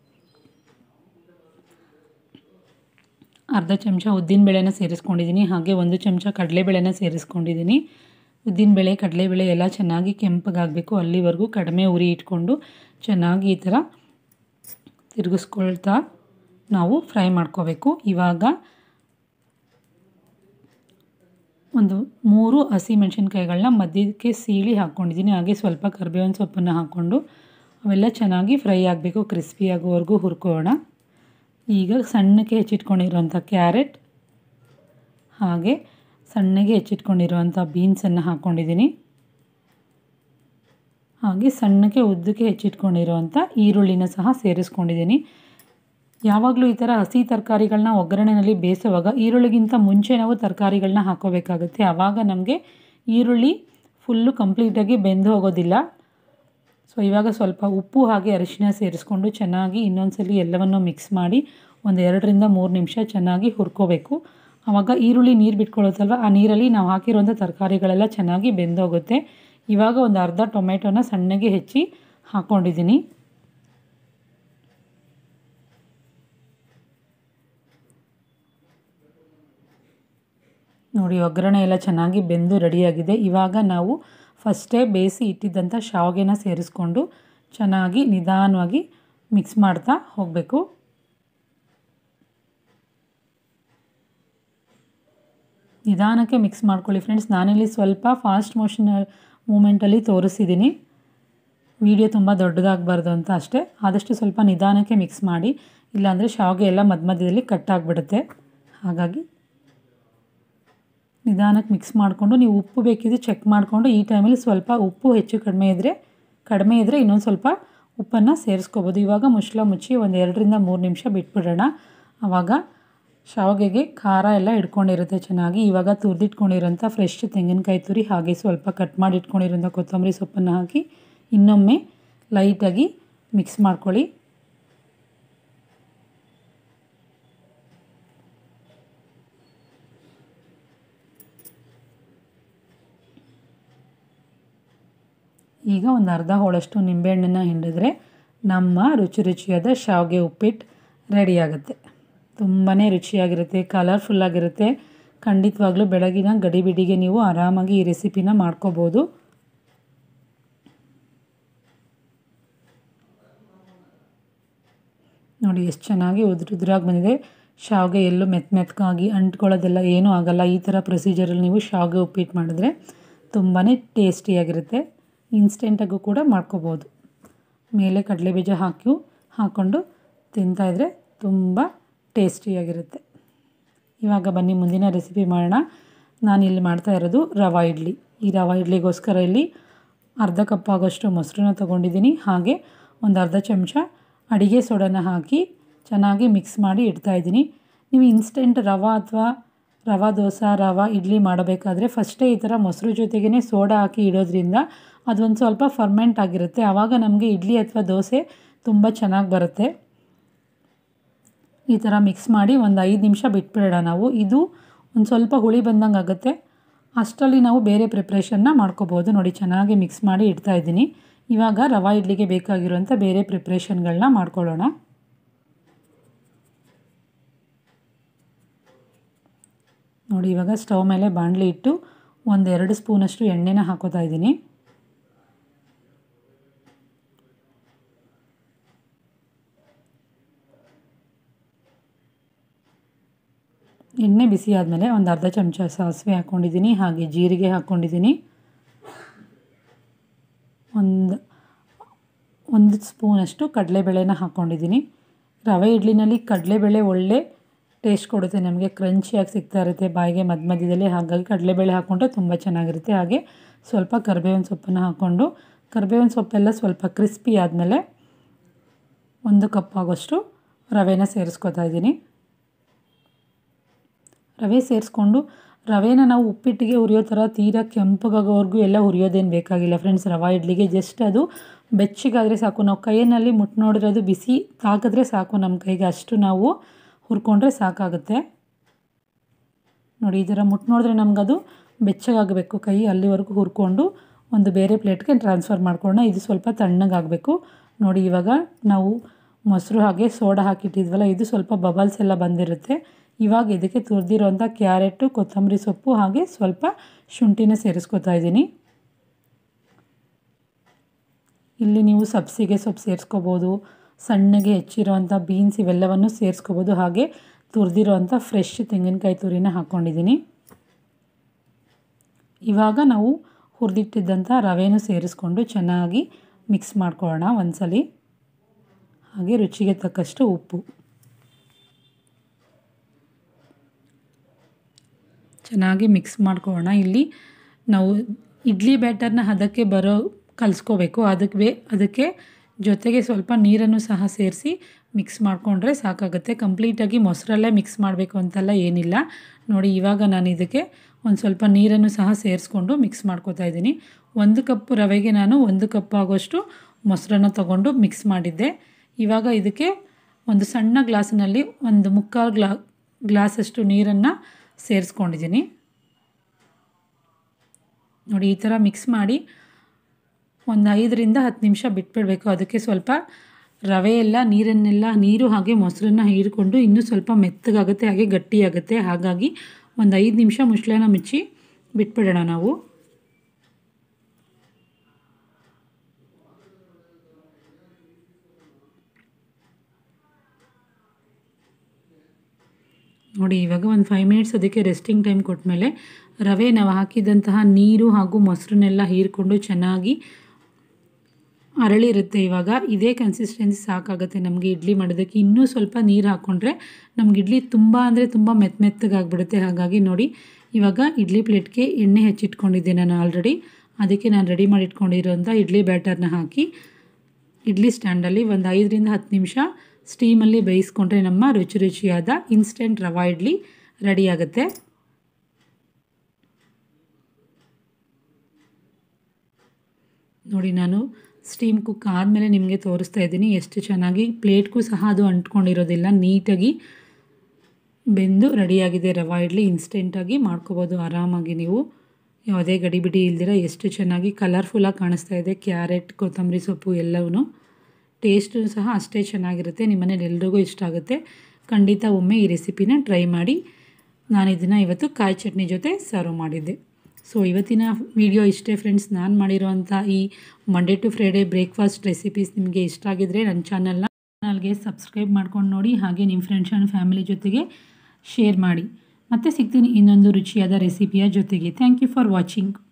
ಅರ್ಧ ಚಮಚ ಉದ್ದಿನಬೇಳೆನ ಸೇರಿಸ್ಕೊಂಡಿದ್ದೀನಿ. ಹಾಗೆ ಒಂದು ಚಮಚ ಕಡಲೆಬೇಳೆನ ಸೇರಿಸ್ಕೊಂಡಿದ್ದೀನಿ. ಉದ್ದಿನಬೇಳೆ, ಕಡಲೆಬೇಳೆ ಎಲ್ಲ ಚೆನ್ನಾಗಿ ಕೆಂಪಗಾಗಬೇಕು. ಅಲ್ಲಿವರೆಗೂ ಕಡಿಮೆ ಉರಿ ಇಟ್ಕೊಂಡು ಚೆನ್ನಾಗಿ ಈ ಥರ ತಿರುಗಿಸ್ಕೊಳ್ತಾ ನಾವು ಫ್ರೈ ಮಾಡ್ಕೋಬೇಕು. ಇವಾಗ ಒಂದು ಮೂರು ಹಸಿಮೆಣಸಿನ್ಕಾಯಿಗಳನ್ನ ಮಧ್ಯಕ್ಕೆ ಸೀಳಿ ಹಾಕ್ಕೊಂಡಿದ್ದೀನಿ. ಹಾಗೆ ಸ್ವಲ್ಪ ಕರಿಬೇವಿನ ಸೊಪ್ಪನ್ನು ಹಾಕ್ಕೊಂಡು ಅವೆಲ್ಲ ಚೆನ್ನಾಗಿ ಫ್ರೈ ಆಗಬೇಕು. ಕ್ರಿಸ್ಪಿ ಆಗೋವರೆಗೂ ಹುರ್ಕೋಣ. ಈಗ ಸಣ್ಣಕ್ಕೆ ಹೆಚ್ಚಿಟ್ಕೊಂಡಿರುವಂಥ ಕ್ಯಾರೆಟ್, ಹಾಗೆ ಸಣ್ಣಗೆ ಹೆಚ್ಚಿಟ್ಕೊಂಡಿರುವಂಥ ಬೀನ್ಸನ್ನು ಹಾಕ್ಕೊಂಡಿದ್ದೀನಿ. ಹಾಗೆ ಸಣ್ಣಕ್ಕೆ ಉದ್ದಕ್ಕೆ ಹೆಚ್ಚಿಟ್ಕೊಂಡಿರುವಂಥ ಈರುಳ್ಳಿನ ಸಹ ಸೇರಿಸ್ಕೊಂಡಿದ್ದೀನಿ. ಯಾವಾಗಲೂ ಈ ಥರ ಹಸಿ ತರಕಾರಿಗಳನ್ನ ಒಗ್ಗರಣೆಯಲ್ಲಿ ಬೇಯಿಸುವಾಗ ಈರುಳ್ಳಿಗಿಂತ ಮುಂಚೆ ನಾವು ತರಕಾರಿಗಳನ್ನ ಹಾಕೋಬೇಕಾಗುತ್ತೆ. ಆವಾಗ ನಮಗೆ ಈರುಳ್ಳಿ ಫುಲ್ಲು ಕಂಪ್ಲೀಟಾಗಿ ಬೆಂದು ಹೋಗೋದಿಲ್ಲ. ಸೊ ಇವಾಗ ಸ್ವಲ್ಪ ಉಪ್ಪು ಹಾಗೆ ಅರಿಶಿನ ಸೇರಿಸ್ಕೊಂಡು ಚೆನ್ನಾಗಿ ಇನ್ನೊಂದು ಸಲ ಎಲ್ಲವನ್ನು ಮಿಕ್ಸ್ ಮಾಡಿ ಒಂದು ಎರಡರಿಂದ ಮೂರು ನಿಮಿಷ ಚೆನ್ನಾಗಿ ಹುರ್ಕೋಬೇಕು. ಆವಾಗ ಈರುಳ್ಳಿ ನೀರು ಬಿಟ್ಕೊಳ್ಳುತ್ತಲ್ವ, ಆ ನೀರಲ್ಲಿ ನಾವು ಹಾಕಿರುವಂಥ ತರಕಾರಿಗಳೆಲ್ಲ ಚೆನ್ನಾಗಿ ಬೆಂದೋಗುತ್ತೆ. ಇವಾಗ ಒಂದು ಅರ್ಧ ಟೊಮೆಟೊನ ಸಣ್ಣಗೆ ಹೆಚ್ಚಿ ಹಾಕ್ಕೊಂಡಿದ್ದೀನಿ. ನೋಡಿ, ಒಗ್ಗರಣೆ ಎಲ್ಲ ಚೆನ್ನಾಗಿ ಬೆಂದು ರೆಡಿಯಾಗಿದೆ. ಇವಾಗ ನಾವು ಫಸ್ಟೇ ಬೇಯಿಸಿ ಇಟ್ಟಿದ್ದಂಥ ಶಾವಿಗೆನ ಸೇರಿಸ್ಕೊಂಡು ಚೆನ್ನಾಗಿ ನಿಧಾನವಾಗಿ ಮಿಕ್ಸ್ ಮಾಡ್ತಾ ಹೋಗಬೇಕು. ನಿಧಾನಕ್ಕೆ ಮಿಕ್ಸ್ ಮಾಡ್ಕೊಳ್ಳಿ ಫ್ರೆಂಡ್ಸ್. ನಾನಿಲ್ಲಿ ಸ್ವಲ್ಪ ಫಾಸ್ಟ್ ಮೋಷನ್ ಮೂಮೆಂಟಲ್ಲಿ ತೋರಿಸಿದ್ದೀನಿ, ವಿಡಿಯೋ ತುಂಬ ದೊಡ್ಡದಾಗಬಾರ್ದು ಅಂತ ಅಷ್ಟೇ. ಆದಷ್ಟು ಸ್ವಲ್ಪ ನಿಧಾನಕ್ಕೆ ಮಿಕ್ಸ್ ಮಾಡಿ, ಇಲ್ಲಾಂದರೆ ಶಾವಿಗೆ ಎಲ್ಲ ಮಧ್ಯ ಮಧ್ಯದಲ್ಲಿ ಕಟ್ಟಾಗಿಬಿಡುತ್ತೆ. ಹಾಗಾಗಿ ನಿಧಾನಕ್ಕೆ ಮಿಕ್ಸ್ ಮಾಡಿಕೊಂಡು ನೀವು ಉಪ್ಪು ಬೇಕಿದ್ರೆ ಚೆಕ್ ಮಾಡಿಕೊಂಡು ಈ ಟೈಮಲ್ಲಿ ಸ್ವಲ್ಪ ಉಪ್ಪು ಹೆಚ್ಚು ಕಡಿಮೆ ಇದ್ದರೆ ಕಡಿಮೆ ಇದ್ದರೆ ಇನ್ನೊಂದು ಸ್ವಲ್ಪ ಉಪ್ಪನ್ನು ಸೇರಿಸ್ಕೋಬೋದು. ಇವಾಗ ಮುಚ್ಚಳ ಮುಚ್ಚಿ ಒಂದು ಎರಡರಿಂದ ಮೂರು ನಿಮಿಷ ಬಿಟ್ಬಿಡೋಣ. ಆವಾಗ ಶಾವಿಗೆಗೆ ಖಾರ ಎಲ್ಲ ಇಟ್ಕೊಂಡಿರುತ್ತೆ ಚೆನ್ನಾಗಿ. ಇವಾಗ ತುರಿದಿಟ್ಕೊಂಡಿರೋಂಥ ಫ್ರೆಶ್ ತೆಂಗಿನಕಾಯಿ ತುರಿ ಹಾಗೆ ಸ್ವಲ್ಪ ಕಟ್ ಮಾಡಿ ಇಟ್ಕೊಂಡಿರೋಂಥ ಕೊತ್ತಂಬರಿ ಸೊಪ್ಪನ್ನು ಹಾಕಿ ಇನ್ನೊಮ್ಮೆ ಲೈಟಾಗಿ ಮಿಕ್ಸ್ ಮಾಡ್ಕೊಳ್ಳಿ. ಈಗ ಒಂದು ಅರ್ಧ ಹೋಳಷ್ಟು ನಿಂಬೆಹಣ್ಣನ್ನು ಹಿಂಡಿದ್ರೆ ನಮ್ಮ ರುಚಿ ರುಚಿಯಾದ ಶಾವಿಗೆ ಉಪ್ಪಿಟ್ಟು ರೆಡಿಯಾಗುತ್ತೆ. ತುಂಬಾ ರುಚಿಯಾಗಿರುತ್ತೆ, ಕಲರ್ಫುಲ್ಲಾಗಿರುತ್ತೆ. ಖಂಡಿತವಾಗ್ಲೂ ಬೆಳಗಿನ ಗಡಿಬಿಡಿಗೆ ನೀವು ಆರಾಮಾಗಿ ಈ ರೆಸಿಪಿನ ಮಾಡ್ಕೋಬೋದು. ನೋಡಿ ಎಷ್ಟು ಚೆನ್ನಾಗಿ ಉದುರುದ್ರಾಗಿ ಬಂದಿದೆ. ಶಾವಿಗೆ ಎಲ್ಲೂ ಮೆತ್ತ ಮೆತ್ತಗಾಗಿ ಅಂಟ್ಕೊಳ್ಳೋದೆಲ್ಲ ಏನೂ ಆಗೋಲ್ಲ. ಈ ಥರ ಪ್ರೊಸೀಜರಲ್ಲಿ ನೀವು ಶಾವಿಗೆ ಉಪ್ಪಿಟ್ಟು ಮಾಡಿದ್ರೆ ತುಂಬಾ ಟೇಸ್ಟಿಯಾಗಿರುತ್ತೆ. ಇನ್ಸ್ಟೆಂಟಾಗೂ ಕೂಡ ಮಾಡ್ಕೋಬೋದು. ಮೇಲೆ ಕಡಲೆಬೀಜ ಹಾಕಿ ಹಾಕ್ಕೊಂಡು ತಿಂತಾಯಿದ್ರೆ ತುಂಬ ಟೇಸ್ಟಿಯಾಗಿರುತ್ತೆ. ಇವಾಗ ಬನ್ನಿ ಮುಂದಿನ ರೆಸಿಪಿ ಮಾಡೋಣ. ನಾನಿಲ್ಲಿ ಮಾಡ್ತಾ ಇರೋದು ರವಾ ಇಡ್ಲಿ. ಈ ರವಾ ಇಡ್ಲಿಗೋಸ್ಕರ ಇಲ್ಲಿ ಅರ್ಧ ಕಪ್ ಆಗೋಷ್ಟು ಮೊಸರನ್ನ ತೊಗೊಂಡಿದ್ದೀನಿ. ಹಾಗೆ ಒಂದು ಅರ್ಧ ಚಮಚ ಅಡಿಗೆ ಸೋಡಾನ ಹಾಕಿ ಚೆನ್ನಾಗಿ ಮಿಕ್ಸ್ ಮಾಡಿ ಇಡ್ತಾಯಿದ್ದೀನಿ. ನೀವು ಇನ್ಸ್ಟೆಂಟ್ ರವಾ ಅಥವಾ ರವಾ ದೋಸೆ, ರವಾ ಇಡ್ಲಿ ಮಾಡಬೇಕಾದ್ರೆ ಫಸ್ಟೇ ಈ ಥರ ಮೊಸರು ಜೊತೆಗೇ ಸೋಡಾ ಹಾಕಿ ಇಡೋದ್ರಿಂದ ಅದೊಂದು ಸ್ವಲ್ಪ ಫರ್ಮೆಂಟ್ ಆಗಿರುತ್ತೆ. ಆವಾಗ ನಮಗೆ ಇಡ್ಲಿ ಅಥವಾ ದೋಸೆ ತುಂಬ ಚೆನ್ನಾಗಿ ಬರುತ್ತೆ. ಈ ಥರ ಮಿಕ್ಸ್ ಮಾಡಿ ಒಂದು ಐದು ನಿಮಿಷ ಬಿಟ್ಬಿಡೋಣ ನಾವು. ಇದು ಒಂದು ಸ್ವಲ್ಪ ಹುಳಿ ಬಂದಂಗೆ ಆಗುತ್ತೆ. ಅಷ್ಟರಲ್ಲಿ ನಾವು ಬೇರೆ ಪ್ರಿಪ್ರೇಷನ್ನ ಮಾಡ್ಕೋಬೋದು. ನೋಡಿ ಚೆನ್ನಾಗಿ ಮಿಕ್ಸ್ ಮಾಡಿ ಇಡ್ತಾಯಿದ್ದೀನಿ. ಇವಾಗ ರವಾ ಇಡ್ಲಿಗೆ ಬೇಕಾಗಿರುವಂಥ ಬೇರೆ ಪ್ರಿಪ್ರೇಷನ್ಗಳನ್ನ ಮಾಡ್ಕೊಳ್ಳೋಣ. ನೋಡಿ ಇವಾಗ ಸ್ಟವ್ ಮೇಲೆ ಬಾಣಲಿ ಇಟ್ಟು ಒಂದೆರಡು ಸ್ಪೂನಷ್ಟು ಎಣ್ಣೆನ ಹಾಕೋತಾ ಇದ್ದೀನಿ. ಎಣ್ಣೆ ಬಿಸಿ ಆದಮೇಲೆ ಒಂದು ಅರ್ಧ ಚಮಚ ಸಾಸಿವೆ ಹಾಕ್ಕೊಂಡಿದ್ದೀನಿ. ಹಾಗೆ ಜೀರಿಗೆ ಹಾಕ್ಕೊಂಡಿದ್ದೀನಿ. ಒಂದು ಒಂದು ಸ್ಪೂನಷ್ಟು ಕಡಲೆಬೇಳೆನ ಹಾಕ್ಕೊಂಡಿದ್ದೀನಿ. ರವೆ ಇಡ್ಲಿನಲ್ಲಿ ಕಡಲೆಬೇಳೆ ಒಳ್ಳೆ ಟೇಸ್ಟ್ ಕೊಡುತ್ತೆ, ನಮಗೆ ಕ್ರಂಚಿಯಾಗಿ ಸಿಗ್ತಾ ಇರುತ್ತೆ ಬಾಯಿಗೆ ಮಧ್ಯ ಮಧ್ಯದಲ್ಲಿ. ಹಾಗಾಗಿ ಕಡಲೆಬೇಳೆ ಹಾಕ್ಕೊಂಡ್ರೆ ತುಂಬ ಚೆನ್ನಾಗಿರುತ್ತೆ. ಹಾಗೆ ಸ್ವಲ್ಪ ಕರಿಬೇವಿನ ಸೊಪ್ಪನ್ನು ಹಾಕ್ಕೊಂಡು ಕರಿಬೇವಿನ ಸೊಪ್ಪೆಲ್ಲ ಸ್ವಲ್ಪ ಕ್ರಿಸ್ಪಿ ಆದಮೇಲೆ ಒಂದು ಕಪ್ ಆಗೋಷ್ಟು ರವೆನ ಸೇರಿಸ್ಕೊತಾ ಇದ್ದೀನಿ. ರವೆ ಸೇರಿಸ್ಕೊಂಡು ರವೆನ ನಾವು ಉಪ್ಪಿಟ್ಟಿಗೆ ಹುರಿಯೋ ಥರ ತೀರಾ ಕೆಂಪಗಾಗೋವರೆಗೂ ಎಲ್ಲ ಹುರಿಯೋದೇನು ಬೇಕಾಗಿಲ್ಲ ಫ್ರೆಂಡ್ಸ್. ರವಾ ಇಡ್ಲಿಗೆ ಜಸ್ಟ್ ಅದು ಬೆಚ್ಚಗಾದರೆ ಸಾಕು. ನಾವು ಕೈಯಲ್ಲಿ ಮುಟ್ಟು ನೋಡಿರೋದು ಬಿಸಿ ತಾಗಿದ್ರೆ ಸಾಕು ನಮ್ಮ ಕೈಗೆ, ಅಷ್ಟು ನಾವು ಹುರ್ಕೊಂಡ್ರೆ ಸಾಕಾಗುತ್ತೆ. ನೋಡಿ ಈ ಥರ ಮುಟ್ಟು ನೋಡಿದ್ರೆ ನಮಗದು ಬೆಚ್ಚಗಾಗಬೇಕು ಕೈ, ಅಲ್ಲಿವರೆಗೂ ಹುರ್ಕೊಂಡು ಒಂದು ಬೇರೆ ಪ್ಲೇಟ್ಗೆ ಟ್ರಾನ್ಸ್ಫರ್ ಮಾಡ್ಕೊಳ್ಳೋಣ. ಇದು ಸ್ವಲ್ಪ ತಣ್ಣಗಾಗಬೇಕು. ನೋಡಿ ಇವಾಗ ನಾವು ಮೊಸರು ಹಾಗೆ ಸೋಡಾ ಹಾಕಿಟ್ಟಿದ್ವಲ್ಲ, ಇದು ಸ್ವಲ್ಪ ಬಬಲ್ಸ್ ಎಲ್ಲ ಬಂದಿರುತ್ತೆ. ಇವಾಗ ಇದಕ್ಕೆ ತುರಿದಿರೋಂಥ ಕ್ಯಾರೆಟು, ಕೊತ್ತಂಬರಿ ಸೊಪ್ಪು ಹಾಗೆ ಸ್ವಲ್ಪ ಶುಂಠಿನ ಸೇರಿಸ್ಕೊತಾ ಇದ್ದೀನಿ. ಇಲ್ಲಿ ನೀವು ಸಬ್ಸಿಗೆ ಸೊಪ್ಪು ಸೇರಿಸ್ಕೋಬೋದು, ಸಣ್ಣಗೆ ಹೆಚ್ಚಿರೋವಂಥ ಬೀನ್ಸ್ ಇವೆಲ್ಲವನ್ನು ಸೇರಿಸ್ಕೋಬೋದು. ಹಾಗೆ ತುರಿದಿರೋವಂಥ ಫ್ರೆಶ್ ತೆಂಗಿನಕಾಯಿ ತುರಿನ ಹಾಕ್ಕೊಂಡಿದ್ದೀನಿ. ಇವಾಗ ನಾವು ಹುರಿದಿಟ್ಟಿದ್ದಂಥ ರವೆನೂ ಸೇರಿಸ್ಕೊಂಡು ಚೆನ್ನಾಗಿ ಮಿಕ್ಸ್ ಮಾಡ್ಕೊಳ್ಳೋಣ ಒಂದ್ಸಲಿ. ಹಾಗೆ ರುಚಿಗೆ ತಕ್ಕಷ್ಟು ಉಪ್ಪು. ಚೆನ್ನಾಗಿ ಮಿಕ್ಸ್ ಮಾಡ್ಕೊಳ್ಳೋಣ. ಇಲ್ಲಿ ನಾವು ಇಡ್ಲಿ ಬ್ಯಾಟರ್ನ ಹದಕ್ಕೆ ಬರೋ ಕಲಿಸ್ಕೋಬೇಕು. ಅದಕ್ಕೆ ಬೇ ಅದಕ್ಕೆ ಜೊತೆಗೆ ಸ್ವಲ್ಪ ನೀರನ್ನು ಸಹ ಸೇರಿಸಿ ಮಿಕ್ಸ್ ಮಾಡಿಕೊಂಡ್ರೆ ಸಾಕಾಗುತ್ತೆ. ಕಂಪ್ಲೀಟಾಗಿ ಮೊಸರಲ್ಲೇ ಮಿಕ್ಸ್ ಮಾಡಬೇಕು ಅಂತೆಲ್ಲ ಏನಿಲ್ಲ. ನೋಡಿ ಇವಾಗ ನಾನು ಇದಕ್ಕೆ ಒಂದು ಸ್ವಲ್ಪ ನೀರನ್ನು ಸಹ ಸೇರಿಸ್ಕೊಂಡು ಮಿಕ್ಸ್ ಮಾಡ್ಕೋತಾ ಇದ್ದೀನಿ. ಒಂದು ಕಪ್ ರವೆಗೆ ನಾನು ಒಂದು ಕಪ್ ಆಗೋಷ್ಟು ಮೊಸರನ್ನು ತೊಗೊಂಡು ಮಿಕ್ಸ್ ಮಾಡಿದ್ದೆ. ಇವಾಗ ಇದಕ್ಕೆ ಒಂದು ಸಣ್ಣ ಗ್ಲಾಸಿನಲ್ಲಿ ಒಂದು ಮುಕ್ಕಾಲು ಗ್ಲಾ ಗ್ಲಾಸಷ್ಟು ನೀರನ್ನು ಸೇರಿಸ್ಕೊಂಡಿದ್ದೀನಿ. ನೋಡಿ ಈ ಥರ ಮಿಕ್ಸ್ ಮಾಡಿ ಒಂದು ಐದರಿಂದ ಹತ್ತು ನಿಮಿಷ ಬಿಟ್ಬಿಡಬೇಕು. ಅದಕ್ಕೆ ಸ್ವಲ್ಪ ರವೆ ಎಲ್ಲ ನೀರನ್ನೆಲ್ಲ ನೀರು ಹಾಗೆ ಮೊಸರನ್ನ ಹೀರಿಕೊಂಡು ಇನ್ನೂ ಸ್ವಲ್ಪ ಮೆತ್ತಗಾಗುತ್ತೆ, ಹಾಗೆ ಗಟ್ಟಿಯಾಗುತ್ತೆ. ಹಾಗಾಗಿ ಒಂದು ಐದು ನಿಮಿಷ ಮುಚ್ಚಳನ ಮುಚ್ಚಿ ಬಿಟ್ಬಿಡೋಣ ನಾವು. ನೋಡಿ ಇವಾಗ ಒಂದು ಫೈವ್ ಮಿನಿಟ್ಸ್ ಅದಕ್ಕೆ ರೆಸ್ಟಿಂಗ್ ಟೈಮ್ ಕೊಟ್ಟಮೇಲೆ ರವೆ ನಾವು ಹಾಕಿದಂತಹ ನೀರು ಹಾಗೂ ಮೊಸರನ್ನೆಲ್ಲ ಹೀರಿಕೊಂಡು ಚೆನ್ನಾಗಿ ಅರಳಿರುತ್ತೆ. ಇವಾಗ ಇದೇ ಕನ್ಸಿಸ್ಟೆನ್ಸಿ ಸಾಕಾಗುತ್ತೆ ನಮಗೆ ಇಡ್ಲಿ ಮಾಡೋದಕ್ಕೆ. ಇನ್ನೂ ಸ್ವಲ್ಪ ನೀರು ಹಾಕ್ಕೊಂಡ್ರೆ ನಮ್ಗೆ ಇಡ್ಲಿ ತುಂಬ ಅಂದರೆ ತುಂಬ ಮೆತ್ತ ಮೆತ್ತಗಾಗ್ಬಿಡುತ್ತೆ. ಹಾಗಾಗಿ ನೋಡಿ ಇವಾಗ ಇಡ್ಲಿ ಪ್ಲೇಟ್ಗೆ ಎಣ್ಣೆ ಹೆಚ್ಚಿಟ್ಕೊಂಡಿದ್ದೆ ನಾನು ಆಲ್ರೆಡಿ. ಅದಕ್ಕೆ ನಾನು ರೆಡಿ ಮಾಡಿ ಇಟ್ಕೊಂಡಿರೋಂಥ ಇಡ್ಲಿ ಬ್ಯಾಟರ್ನ ಹಾಕಿ ಇಡ್ಲಿ ಸ್ಟ್ಯಾಂಡಲ್ಲಿ ಒಂದು ಐದರಿಂದ ಹತ್ತು ನಿಮಿಷ ಸ್ಟೀಮಲ್ಲಿ ಬೇಯಿಸ್ಕೊಂಡ್ರೆ ನಮ್ಮ ರುಚಿ ರುಚಿಯಾದ ಇನ್ಸ್ಟೆಂಟ್ ರವಾ ಇಡ್ಲಿ ರೆಡಿ ಆಗುತ್ತೆ. ನೋಡಿ, ನಾನು ಸ್ಟೀಮ್ ಕುಕ್ ಆದಮೇಲೆ ನಿಮಗೆ ತೋರಿಸ್ತಾ ಇದ್ದೀನಿ ಎಷ್ಟು ಚೆನ್ನಾಗಿ ಪ್ಲೇಟ್ಗೂ ಸಹ ಅದು ಅಂಟ್ಕೊಂಡಿರೋದಿಲ್ಲ, ನೀಟಾಗಿ ಬೆಂದು ರೆಡಿಯಾಗಿದೆ ರವಾ ಇಡ್ಲಿ. ಇನ್ಸ್ಟೆಂಟಾಗಿ ಮಾಡ್ಕೋಬೋದು ಆರಾಮಾಗಿ ನೀವು, ಯಾವುದೇ ಗಡಿಬಿಡಿ ಇಲ್ದಿರ. ಎಷ್ಟು ಚೆನ್ನಾಗಿ ಕಲರ್ಫುಲ್ಲಾಗಿ ಕಾಣಿಸ್ತಾ ಇದೆ, ಕ್ಯಾರೆಟ್, ಕೊತ್ತಂಬರಿ ಸೊಪ್ಪು ಎಲ್ಲವೂ. ಟೇಸ್ಟು ಸಹ ಅಷ್ಟೇ ಚೆನ್ನಾಗಿರುತ್ತೆ, ನಿಮ್ಮ ಮನೇಲಿ ಎಲ್ರಿಗೂ ಇಷ್ಟ ಆಗುತ್ತೆ. ಖಂಡಿತ ಒಮ್ಮೆ ಈ ರೆಸಿಪಿನ ಟ್ರೈ ಮಾಡಿ. ನಾನು ಇದನ್ನು ಇವತ್ತು ಕಾಯಿ ಚಟ್ನಿ ಜೊತೆ ಸರ್ವ್ ಮಾಡಿದ್ದೆ. ಸೊ ಇವತ್ತಿನ ವಿಡಿಯೋ ಇಷ್ಟೇ ಫ್ರೆಂಡ್ಸ್. ನಾನು ಮಾಡಿರೋವಂಥ ಈ Monday to Friday breakfast recipes ನಿಮಗೆ ಇಷ್ಟ ಆಗಿದ್ದರೆ ನನ್ನ ಚಾನಲ್ನ ಚಾನಲ್ಗೆ ಸಬ್ಸ್ಕ್ರೈಬ್ ಮಾಡ್ಕೊಂಡು ನೋಡಿ, ಹಾಗೆ ನಿಮ್ಮ ಫ್ರೆಂಡ್ಸ್ ಆ್ಯಂಡ್ ಫ್ಯಾಮಿಲಿ ಜೊತೆಗೆ ಶೇರ್ ಮಾಡಿ. ಮತ್ತೆ ಸಿಗ್ತೀನಿ ಇನ್ನೊಂದು ರುಚಿಯಾದ ರೆಸಿಪಿಯ ಜೊತೆಗೆ. Thank you for watching.